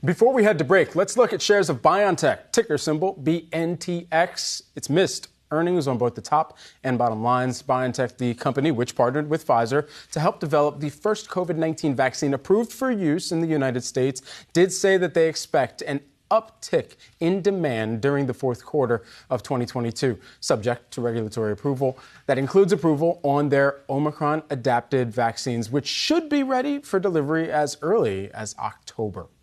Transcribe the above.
Before we head to break, let's look at shares of BioNTech, ticker symbol BNTX. It's missed earnings on both the top and bottom lines. BioNTech, the company which partnered with Pfizer to help develop the first COVID-19 vaccine approved for use in the United States, did say that they expect an uptick in demand during the fourth quarter of 2022, subject to regulatory approval. That includes approval on their Omicron-adapted vaccines, which should be ready for delivery as early as October.